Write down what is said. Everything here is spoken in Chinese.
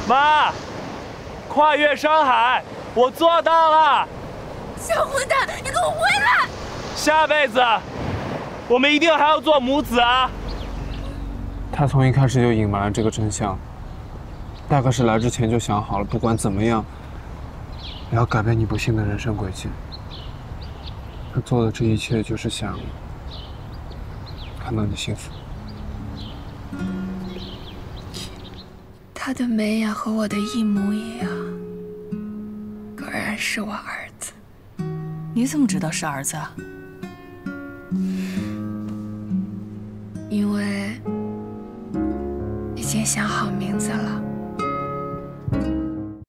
妈，跨越山海，我做到了！ 小混蛋，你给我回来！ 下辈子，我们一定还要做母子啊！ 他从一开始就隐瞒了这个真相，大概是来之前就想好了，不管怎么样，也要改变你不幸的人生轨迹。他做的这一切就是想看到你幸福。 他的眉眼和我的一模一样，果然是我儿子。 你怎么知道是儿子啊？ 因为已经想好